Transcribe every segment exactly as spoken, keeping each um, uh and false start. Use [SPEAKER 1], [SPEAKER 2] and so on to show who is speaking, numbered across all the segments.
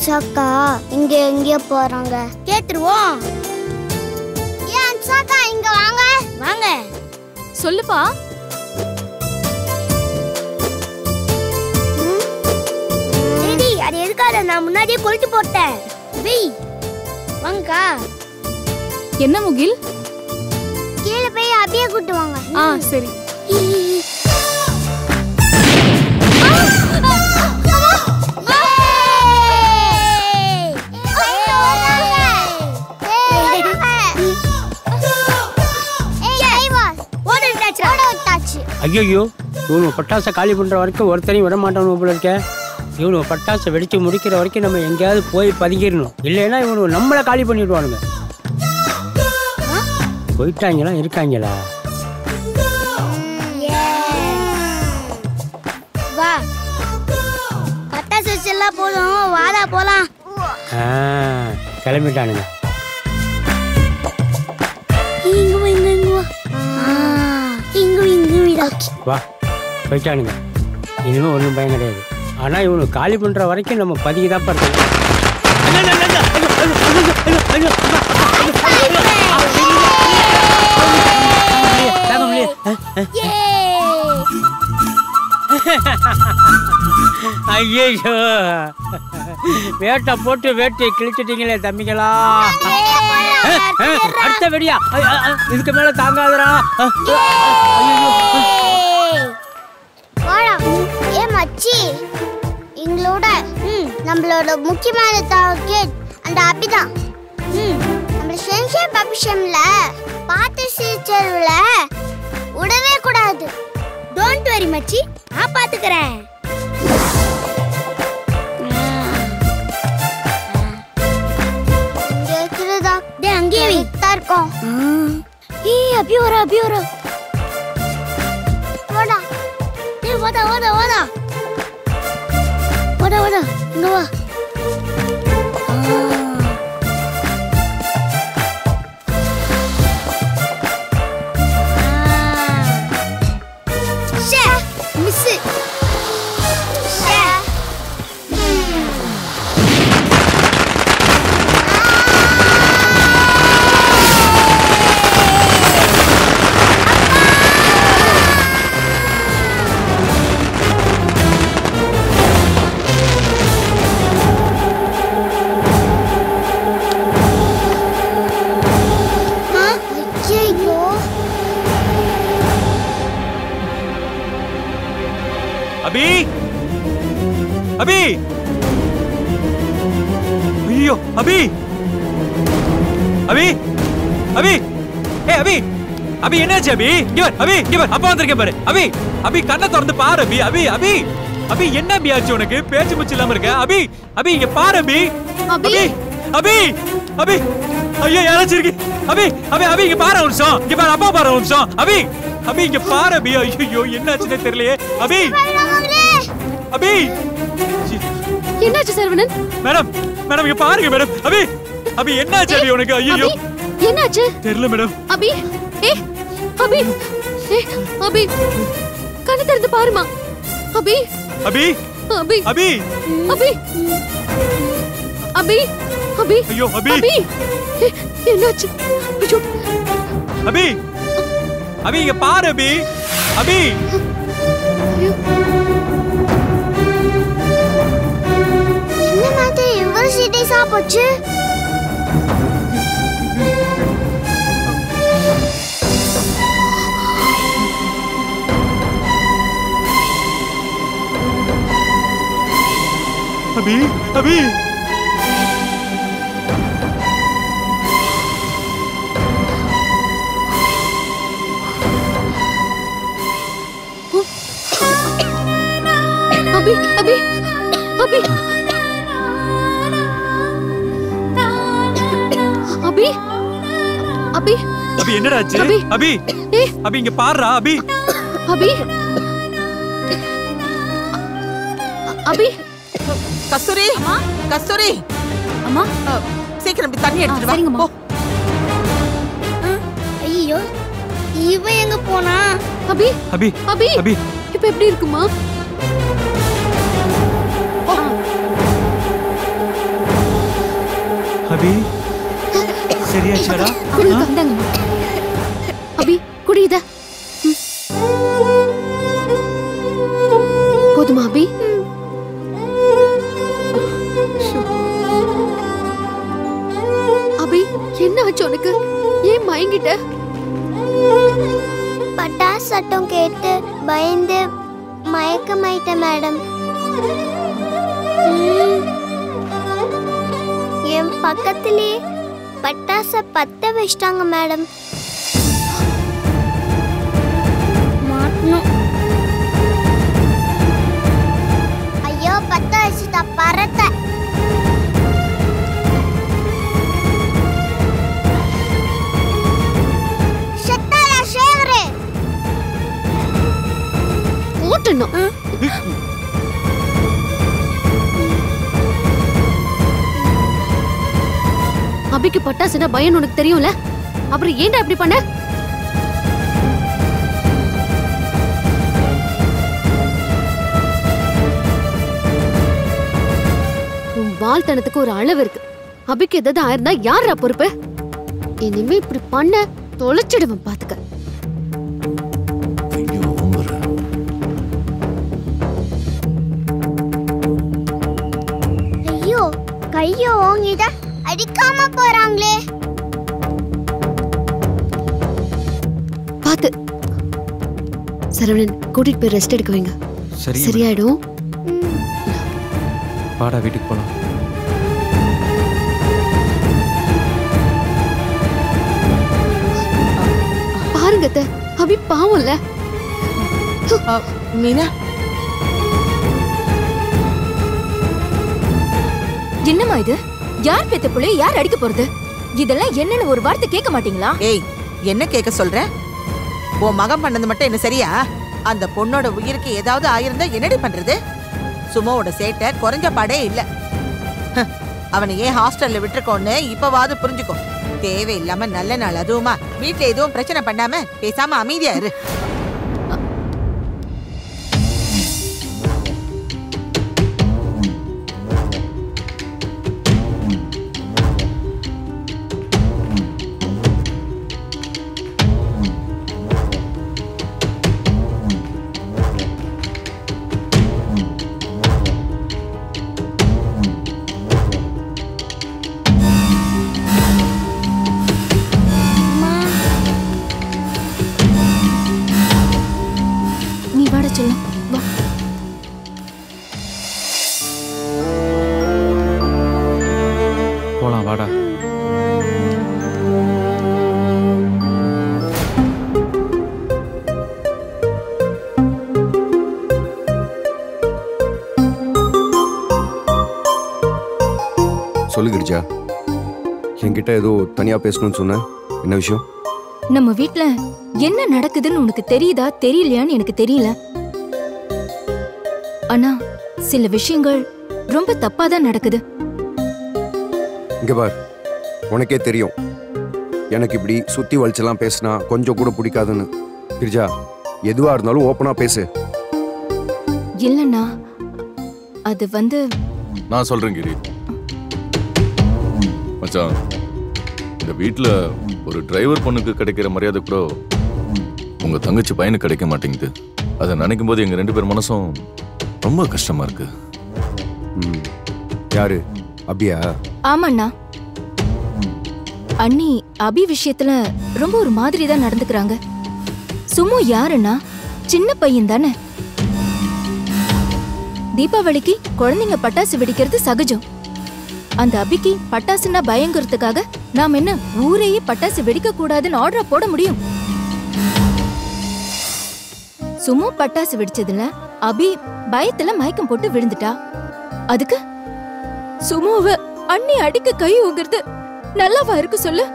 [SPEAKER 1] அன்சாக்கா இங்க எங்க போறாங்க கேட்டுருவோம். ஏன் அன்சாக்கா இங்க வாங்க. வாங்க.
[SPEAKER 2] சொல்லுப்பா.
[SPEAKER 1] சரி, அது எதுக்காக நான் முன்னாடியே கொளுத்து போட்டேன். வெய் வாங்கக்கா.
[SPEAKER 2] என்ன முகில்?
[SPEAKER 1] கீழே போய் அப்படியே கூட்டு வாங்க.
[SPEAKER 2] ஆ சரி.
[SPEAKER 3] ஐயோ, இவனு பட்டாசை காலி பண்ணுற வரைக்கும் ஒருத்தரையும் விட மாட்டானு போல இருக்க. இவனு பட்டாசை வெடித்து முடிக்கிற வரைக்கும் நம்ம எங்கேயாவது போய் பதுங்கிடணும். இல்லைன்னா இவனு நம்மளை காலி பண்ணிடுவானுங்க. போயிட்டாங்களா இருக்காங்களா?
[SPEAKER 1] வா, பட்டாசு வச்செல்லாம் போதும், வாடா போலாம்.
[SPEAKER 3] ஆ கிளம்பிட்டானுங்க. வா போயிட்டானுங்க. இனிமே ஒன்றும் பயம் கிடையாது. ஆனால் இவனு காலி பண்ணுற வரைக்கும் நம்ம பதுக்கி தான் பார்த்தோம். ஐயோ, வேட்டை போட்டு வேட்டை கிழிச்சிட்டீங்களே தம்பிங்களா. அடுத்த வெடியா? இதுக்கு மேல தாங்காதரா.
[SPEAKER 1] ஏ மச்சி, எங்களோட நம்மளோட முக்கியமான டார்கெட் அந்த அபிதான். நம்ம சென்ஷன் பபிஷம்ல பாத்து சீச்சர்ல உடவே கூடாது. டோன்ட் வரி மச்சி, நான் பாத்துக்கிறேன். அங்கேயே இருக்கும். ஏய் அபி வரா, அபி வரா. வாடா. ஏய் வாடா வாடா வாடா. வாடா வாடா இங்க வா. ஷே மிஸ். ஷே
[SPEAKER 4] अभी अभी ஐயோ அபி அபி அபி ஏய் அபி அபி என்னாச்சு அபி? இங்க வா அபி, இங்க வா. அப்பா வந்திருக்கேன் பாரு. அபி அபி கண்ணை திறந்து பாரு அபி. அபி அபி அபி என்ன அபி ஆச்சு உனக்கு? பேச்சு முச்சு இல்லாம இருக்க. அபி அபி இங்க பாரு அபி. அபி அபி அபி ஐயோ யாராச்சும் இருக்கு. அபி அபி அபி இங்க பாரு ஒரு நிமிஷம். இங்க பாரு, அப்பா பாரு ஒரு நிமிஷம். அபி அபி இங்க பாரு அபி. ஐயோ என்னாச்சுன்னே தெரியலையே. அபி அபி
[SPEAKER 2] என்னாச்சு சரவணன்?
[SPEAKER 4] மேடம் மேடம் இங்க பாருங்க மேடம். அபி அபி என்னாச்சு அபி உனக்கு? ஐயோ
[SPEAKER 2] என்னாச்சு
[SPEAKER 4] தெரியல மேடம்.
[SPEAKER 2] அபி ஏ அபி ஏ அபி கண்ணு திறந்து பாருமா. அபி
[SPEAKER 4] அபி
[SPEAKER 2] அபி
[SPEAKER 4] அபி
[SPEAKER 2] அபி அபி அபி
[SPEAKER 4] ஐயோ அபி
[SPEAKER 2] அபி என்னாச்சு? ஐயோ
[SPEAKER 4] அபி அபி இங்க பாரு அபி. அபி
[SPEAKER 1] என்ன மாதிரி இவ்வளவு சீரியஸா போச்சு?
[SPEAKER 4] அபி அபி
[SPEAKER 2] அபி அபி அபி அபி அபி
[SPEAKER 4] அபி என்னடா ஆச்சு?
[SPEAKER 2] அபி
[SPEAKER 4] அபி அபி இங்க பாருடா அபி.
[SPEAKER 2] அபி அபி
[SPEAKER 5] கஸ்தூரி கஸ்தூரி
[SPEAKER 2] அம்மா
[SPEAKER 5] சீக்கிரம் தண்ணி எடுத்துட்டு வா.
[SPEAKER 2] சரிங்கம்மா.
[SPEAKER 1] ஐயோ இவ எங்க போனா?
[SPEAKER 2] அபி
[SPEAKER 4] அபி
[SPEAKER 2] அபி
[SPEAKER 4] அபி
[SPEAKER 2] இப்ப எப்படி இருக்குமா?
[SPEAKER 4] சரியாச்சாடா?
[SPEAKER 2] குடிங்க இந்தாங்கம்மா. அபி குடி இத. ம். போதுமா அபி? அபி என்ன ஆச்சு உனக்கு? ஏன் மயங்கிட்ட?
[SPEAKER 1] பட்டாசு சட்டம் கேட்டு பயந்து மயக்கமாயிட்டேன் மேடம். என் பக்கத்திலே பட்டாசை பத்த வச்சிட்டாங்க மேடம். மாட்டணும். ஐயோ பத்த வச்சுட்டா பறத்த.
[SPEAKER 2] ஓட்டணும். அபிக்கு பட்டாசுனா பயம் உனக்கு தெரியும்ல, அப்புறம் ஏன்டா இப்படி பண்ண? உன் வாழ்த்தனத்துக்கு ஒரு அளவு இருக்கு. அபிக்கு ஏதாவது ஆயிருந்தா யாரா பொறுப்பு? இனிமே இப்படி பண்ண தொலைச்சிடுவேன் பாத்துக்க.
[SPEAKER 1] ஐயோ கைய ஓங்கிட்ட அடிக்காம போறாங்களே.
[SPEAKER 2] பாத்து சரவணன் கூட்டிட்டு போய் ரெஸ்ட் எடுக்க வைங்க.
[SPEAKER 4] சரி
[SPEAKER 2] சரியாயிடும்.
[SPEAKER 4] வாடா வீட்டுக்கு போலாம்.
[SPEAKER 2] பாருங்க அத்தை, அபி பாவம்ல.
[SPEAKER 5] மீனா
[SPEAKER 6] என்னம்மா இது? யார் பெத்த புள்ளைய யார் அடிக்க போறது? இதெல்லாம் என்னன்னு ஒரு வார்த்தை கேட்க மாட்டீங்களா?
[SPEAKER 5] ஏய் என்ன கேட்க சொல்ற? உன் மகன் பண்ணது மட்டும் என்ன சரியா? அந்த பொண்ணோட உயிருக்கு ஏதாவது ஆயிருந்தா என்னடி பண்றது? சுமோவோட சேட்டை குறைஞ்ச பாடே இல்ல. ஹ், அவனை ஏன் ஹாஸ்டல்ல விட்டுருக்கோன்னு இப்பவாது புரிஞ்சுக்கோ. தேவையில்லாம நல்ல நாள் அதுவுமா வீட்டுல எதுவும் பிரச்சனை பண்ணாம பேசாம அமைதியா இரு.
[SPEAKER 4] போலாம் வாடா.
[SPEAKER 7] சொல்லு கிரிஜா, என்கிட்ட ஏதோ தனியா பேசணும்னு சொன்ன, என்ன விஷயம்?
[SPEAKER 6] நம்ம வீட்ல என்ன நடக்குதுன்னு உனக்கு தெரியுதா தெரியலையான்னு எனக்கு தெரியல. ஆனா சில விஷயங்கள் ரொம்ப தப்பாதான் நடக்குது.
[SPEAKER 7] இங்க பார், உனக்கே தெரியும் எனக்கு இப்படி சுத்தி வலிச்செல்லாம் பேசினா கொஞ்சம் கூட பிடிக்காதுன்னு. கிரிஜா, எதுவா இருந்தாலும் ஓப்பனா பேசு.
[SPEAKER 6] இல்லண்ணா, அது வந்து
[SPEAKER 8] நான் சொல்றேன் கிரி. மச்சான், இந்த வீட்டுல ஒரு டிரைவர் பொண்ணுக்கு கிடைக்கிற மரியாதை கூட உங்க தங்கச்சி பையனுக்கு கிடைக்க மாட்டேங்குது. அதை நினைக்கும் போது எங்க ரெண்டு பேர் மனசும் ரொம்ப கஷ்டமா இருக்கு.
[SPEAKER 7] ம், யாரு? அபியா?
[SPEAKER 6] ஆமாண்ணா, அண்ணி அபி விஷயத்துல ரொம்ப ஒரு மாதிரி தான் நடந்துக்கிறாங்க. சுமு யாருன்னா சின்ன பையன் தானே. தீபாவளிக்கு குழந்தைங்க பட்டாசு வெடிக்கிறது சகஜம். அந்த அபிக்கு பட்டாசுன்னா பயங்கறதுக்காக நாம என்ன ஊரையே பட்டாசு வெடிக்க கூடாதுன்னு ஆர்டர் போட முடியும்? சுமு பட்டாசு வெடிச்சதுல அபி பயத்துல மயக்கம் போட்டு விழுந்துட்டா. அதுக்கு சுமுவ அண்ணி அடிக்க கை ஊங்குறது நல்லாவா இருக்கு சொல்லு?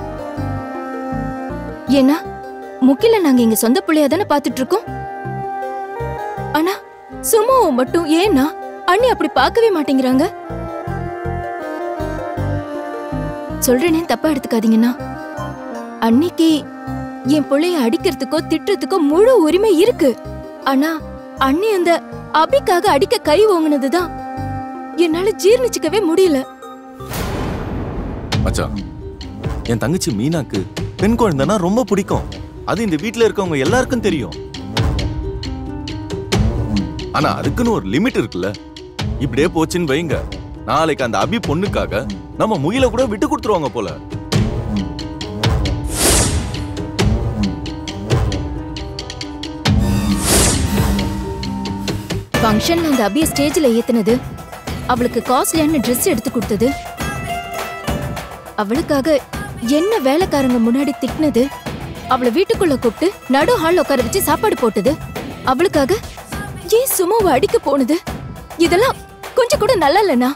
[SPEAKER 6] ஏன்னா முக்கில நாங்க இங்க சொந்த பிள்ளையா தானே பாத்துட்டு இருக்கோம். ஆனா சுமுவை மட்டும் ஏன்னா அண்ணி அப்படி பார்க்கவே மாட்டேங்கிறாங்க. சொல்றேனே தப்பா எடுத்துக்காதீங்கன்னா, அன்னைக்கு என் பிள்ளைய அடிக்கிறதுக்கோ திட்டுறதுக்கோ முழு உரிமை இருக்கு. ஆனா அண்ணி அந்த அபிக்காக அடிக்க கை ஓங்குனதுதான் என்னால ஜீர்ணிச்சுக்கவே முடியல.
[SPEAKER 8] மச்சான், என் தங்கச்சி மீனாக்கு பெண் குழந்தைன்னா ரொம்ப பிடிக்கும். அது இந்த வீட்டுல இருக்கவங்க எல்லாருக்கும் தெரியும். ஆனா அதுக்குன்னு ஒரு லிமிட் இருக்குல்ல. இப்படியே போச்சுன்னு வைங்க, நாளைக்கு அந்த அபி பொண்ணுக்காக நம்ம முயலை கூட விட்டு கொடுத்துருவாங்க போல.
[SPEAKER 6] ஃபங்க்ஷன்ல அந்த அபிய ஸ்டேஜ்ல ஏத்துனது, அவளுக்கு காஸ்ட்லியான ட்ரெஸ் எடுத்து கொடுத்தது, அவளுக்காக என்ன வேலைக்காரங்க முன்னாடி திட்டினது, அவளை வீட்டுக்குள்ள கூப்பிட்டு நடு ஹால்ல உட்கார வச்சு சாப்பாடு போட்டது, அவளுக்காக ஏன் சும்மாவை அடிக்க போனது, இதெல்லாம் கொஞ்சம் கூட நல்லா இல்லைண்ணா.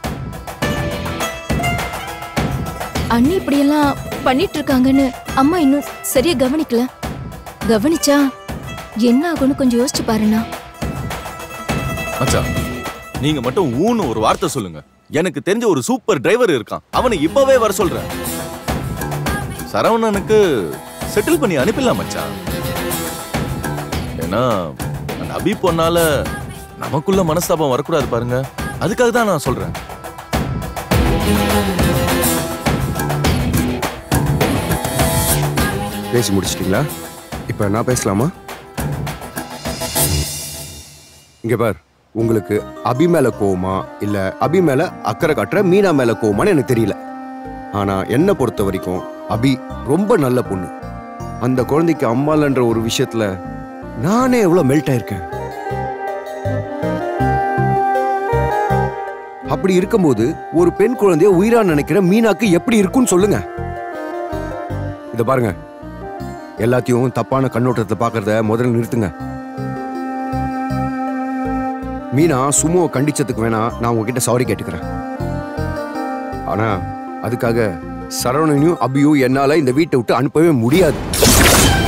[SPEAKER 6] அண்ணி இப்படியெல்லாம் பண்ணிட்டு இருக்காங்கன்னு அம்மா இன்னும் சரியா கவனிக்கல. கவனிச்சா என்ன ஆகும்னு கொஞ்சம் யோசிச்சு பாருண்ணா.
[SPEAKER 8] மச்சான், நீங்க மட்டும் ஊன்னு ஒரு வார்த்தை சொல்லுங்க. எனக்கு தெரிஞ்ச ஒரு சூப்பர் டிரைவர் இருக்கான், அவனை இப்பவே வர சொல்றேன். சரவணனுக்கு செட்டில் பண்ணி அனுப்பிடலாம் மச்சான். ஏன்னா அந்த அபி பொண்ணால நமக்குள்ள மனஸ்தாபம் வரக்கூடாது பாருங்க, அதுக்காக தான் நான் சொல்றேன்.
[SPEAKER 7] பேசி முடிச்சிட்டீங்களா? இப்ப நான் பேசலாமா? இங்க பார், உங்களுக்கு அபி மேல கோவமா இல்ல அபி மேல அக்கறை காட்டுற மீனா மேல கோவமான்னு எனக்கு தெரியல. ஆனா என்ன பொறுத்த வரைக்கும் அபி ரொம்ப நல்ல பொண்ணு. அந்த குழந்தைக்கு அம்மாலன்ற ஒரு விஷயத்துல நானே எவ்வளவு மெல்ட் ஆயிருக்கேன். அப்படி இருக்கும்போது ஒரு பெண் குழந்தைய உயிரா நினைக்கிற மீனாக்கு எப்படி இருக்குன்னு சொல்லுங்க. இத பாருங்க, எல்லாத்தையும் தப்பான கண்ணோட்டத்தை பாக்குறத முதல்ல நிறுத்துங்க. மீனா சும்மாவை கண்டிச்சதுக்கு வேணா நான் உங்ககிட்ட சாரி கேட்டுக்கிறேன். ஆனா அதுக்காக சரவணனையும் அபியும் என்னால இந்த வீட்டை விட்டு அனுப்பவே முடியாது.